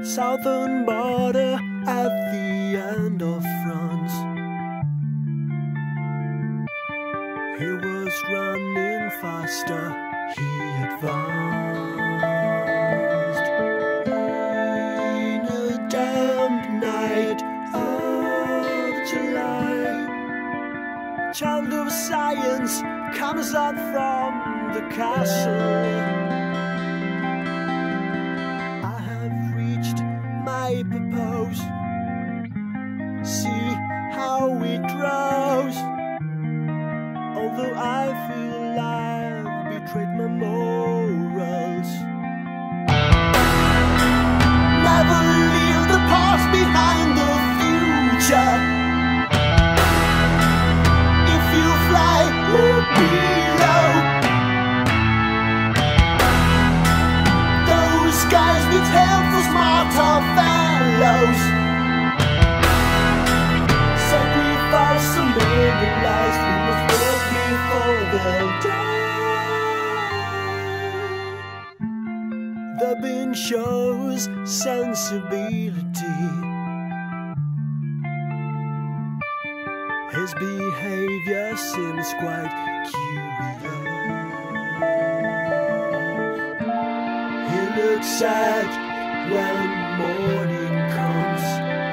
southern border at the end of France. He was running faster, he advanced. In a damp night of July, child of science comes out from the castle. My purpose, see how it grows. Although I feel I've betrayed my morals. Never leave the past behind the future. If you fly, look below. Those guys need help for smarter fellows. Sacrifice a million lives, we must work before they'll die. The bin shows sensibility. His behavior seems quite curious. He looks sad when morning comes.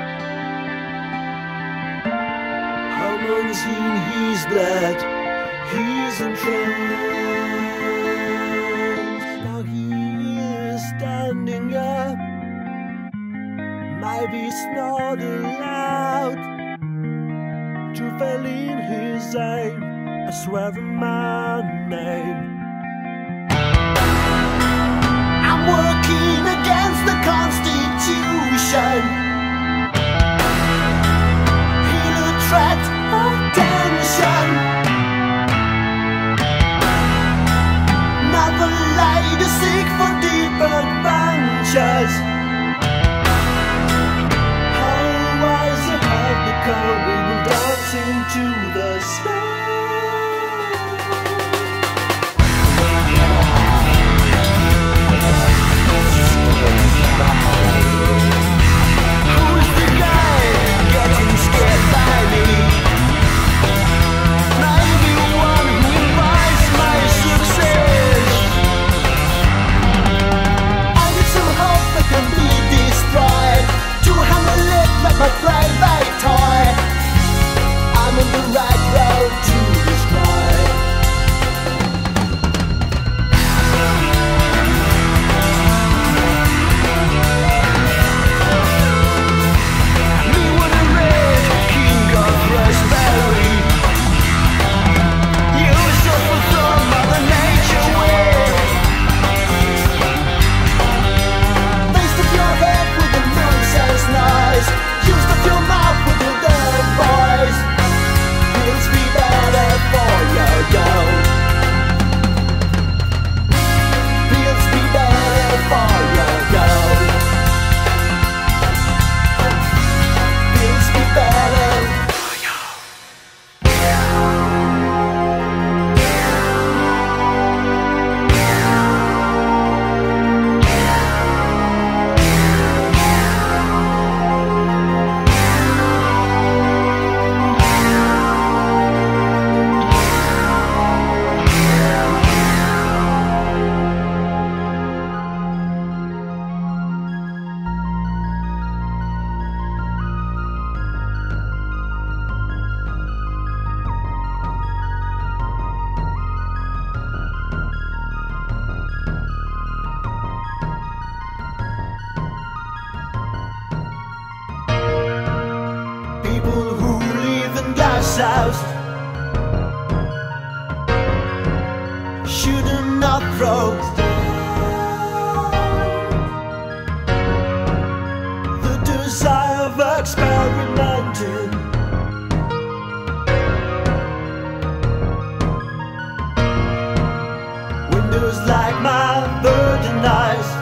Hormones in his blood, he's entranced. Now he is standing up. Maybe it's not allowed to fail in his aim. I swear on my name. I'm working against the Constitution. He'll attract attention. Never lie to seek for deep adventures. How wise you have become, we will dance into the sky. Who's the guy getting scared by me? Maybe one who invites my success. I need some hope that can be destroyed, to handle it like my private toy. I'm on the right road to destroy. People who live in glass house should not throw the desire of experimenting. Windows like my virgin eyes